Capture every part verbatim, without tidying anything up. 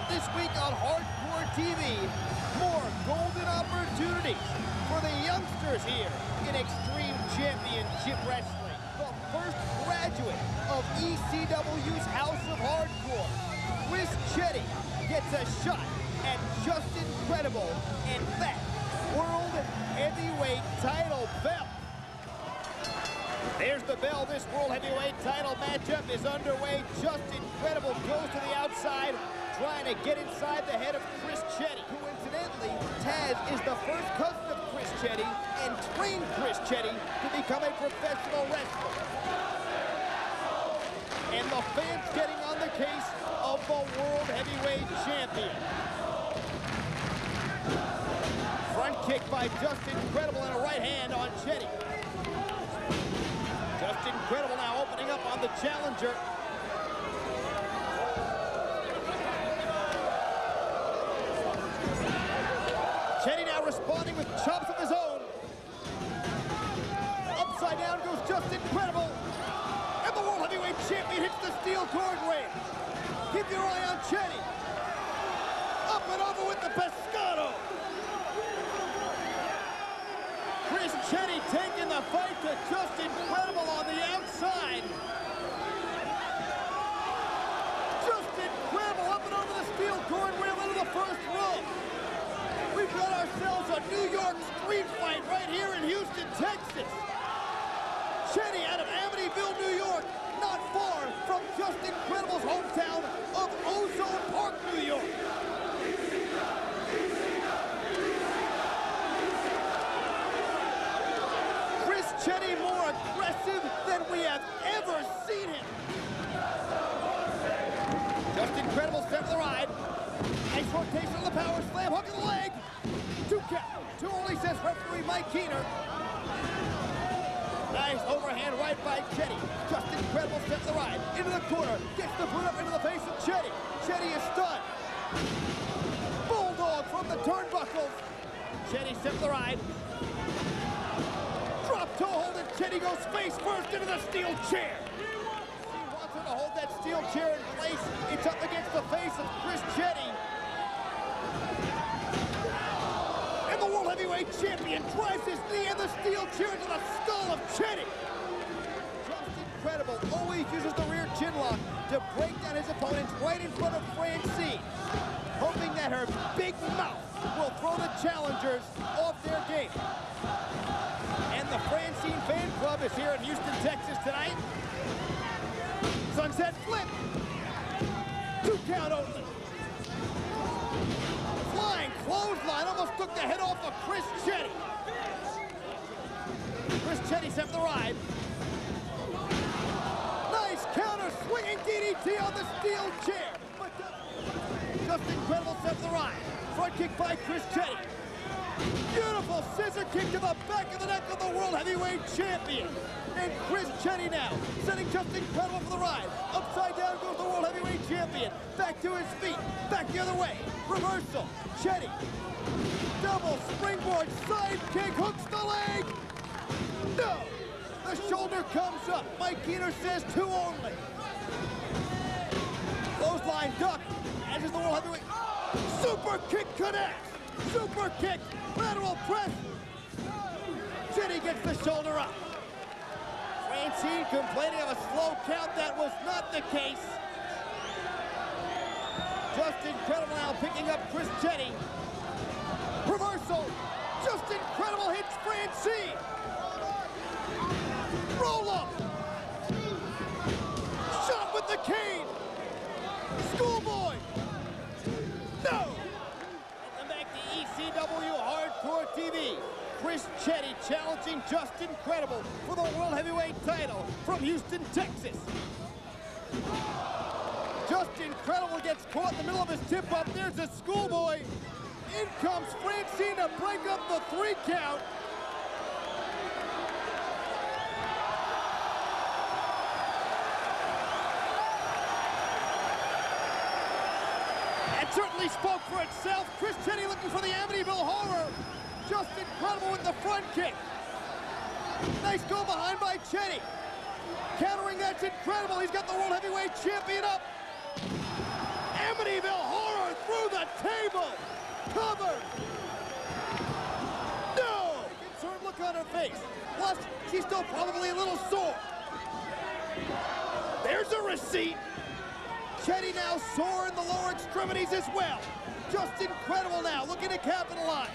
this week on Hardcore T V, more golden opportunities for the youngsters here in Extreme Championship Wrestling. The first graduate of E C W's House of Hardcore, Chris Chetti, gets a shot at Justin Credible and that World Heavyweight title belt. There's the bell. This World Heavyweight title matchup is underway. Justin Credible goes to the outside, trying to get inside the head of Chris Chetti. Coincidentally, Taz is the first cousin of Chris Chetti and trained Chris Chetti to become a professional wrestler. And the fans getting on the case of the World Heavyweight Champion. Front kick by Justin Credible and a right hand on Chetti. Justin Credible now opening up on the challenger. Chetti now responding with chops of his own. Upside down goes Justin Credible. And the World Heavyweight Champion hits the steel cord rail. Keep your eye on Chetti. Up and over with the pescado. Chris Chetti taking the fight to Justin Credible on the outside. Justin Credible up and over the steel cord rail into the first row. We've got ourselves a New York street fight right here in Houston, Texas. Chetti out of Amityville, New York, not far from Justin Credible's hometown of Ozone Park, New York. Chris Chetti more aggressive than we have ever seen him. Justin Credible set for the ride. Nice rotation on the power slam, hook in the leg. Two count. Two only, says referee Mike Keener. Nice overhand right by Chetti. Justin Credible steps the ride into the corner. Gets the boot up into the face of Chetti. Chetti is stunned. Bulldog from the turnbuckles. Chetti steps the ride. Drop toe hold and Chetti goes face first into the steel chair. He wants him to hold that steel chair in place. It's up against the face of Chris Chetti. And the World Heavyweight Champion drives his knee and the steel chair into the skull of Chetti. Justin Credible always uses the rear chin lock to break down his opponents right in front of Francine, hoping that her big mouth will throw the challengers off their game. And the Francine fan club is here in Houston, Texas tonight. Sunset flip. Two count only. Flying clothesline almost took the head off of Chris Chetti. Chris Chetti set the ride. Nice counter swinging D D T on the steel chair. But Justin Credible set the ride. Front kick by Chris Chetti. Beautiful scissor kick to the back of the neck of the World Heavyweight Champion. And Chris Chetti now setting Justin Credible for the ride. Upside down goes the World Heavyweight Champion. Back to his feet. Back the other way. Reversal. Chetti. Double springboard side kick. Hooks the leg. No. The shoulder comes up. Mike Keener says two only. Clothesline duck. As is the World Heavyweight. Super kick connects. Super kick. Lateral press. Chetti gets the shoulder up. Francine complaining of a slow count. That was not the case. Justin Credible now picking up Chris Chetti. Reversal. Justin Credible hits Francine. Roll up. Shot with the cane. Schoolboy. No. Welcome back to E C W Hardcore T V. Chris Chetti challenging Justin Credible for the World Heavyweight title from Houston, Texas. Justin Credible gets caught in the middle of his tip-up. There's a schoolboy. In comes Francine to break up the three count. It certainly spoke for itself. Chris Chetti looking for the Amityville Horror. Justin Credible with the front kick. Nice go behind by Chetti. Countering, that's incredible. He's got the World Heavyweight Champion up. Amityville Horror through the table. Covered. No! Concerned look on her face. Plus, she's still probably a little sore. There's a receipt. Chetty now sore in the lower extremities as well. Just incredible now, looking to capitalize.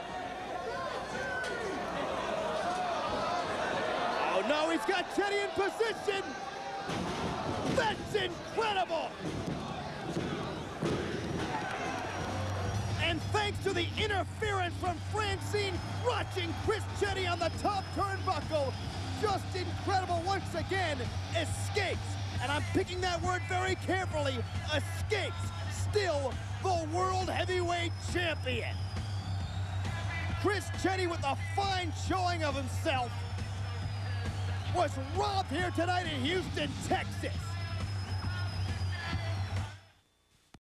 Oh no, he's got Chetty in position. That's incredible. And thanks to the interference from Francine, watching Chris Chetty on the top turnbuckle, just incredible once again, escapes. And I'm picking that word very carefully, escapes, still the World Heavyweight Champion. Chris Chetty with a fine showing of himself was robbed here tonight in Houston, Texas.